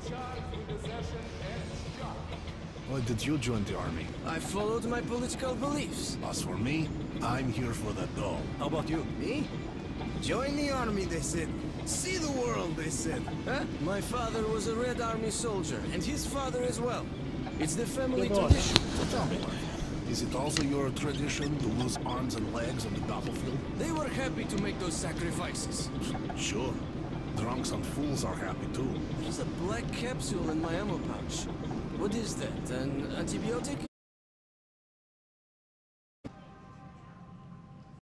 Why did you join the army? I followed my political beliefs. As for me, I'm here for the dough. How about you? Me? Join the army, they said. See the world, they said. Huh? My father was a Red Army soldier, and his father as well. It's the family tradition. So tell me, is it also your tradition to lose arms and legs on the battlefield? They were happy to make those sacrifices. Sure. Drunks and fools are happy too. There's a black capsule in my ammo pouch. What is that? An antibiotic?